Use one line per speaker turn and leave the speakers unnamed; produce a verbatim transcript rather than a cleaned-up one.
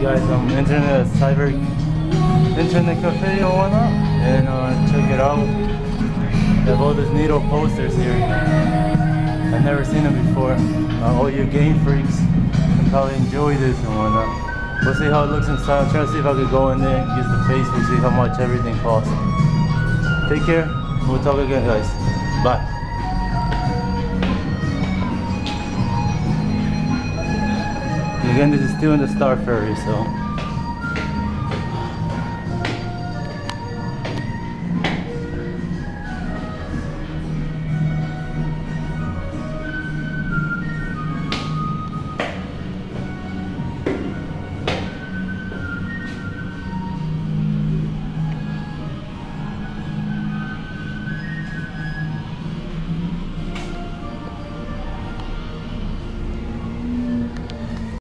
guys um internet cyber internet cafe or whatnot, and uh, check it out. They have all these needle posters here. I've never seen them before. Uh, all you game freaks can probably enjoy this and whatnot. We'll see how it looks inside. I'm trying to see if I could go in there and use the Facebook, see how much everything costs. Take care. We'll talk again, guys. Bye. Again, this is still in the Star Ferry, so